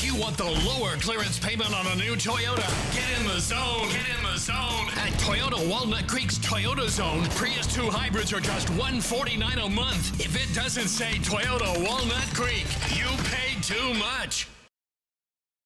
you want the lower clearance payment on a new Toyota, get in the zone. Get in the zone. At Toyota Walnut Creek's Toyota Zone, Prius 2 hybrids are just $149 a month. If it doesn't say Toyota Walnut Creek, you paid too much.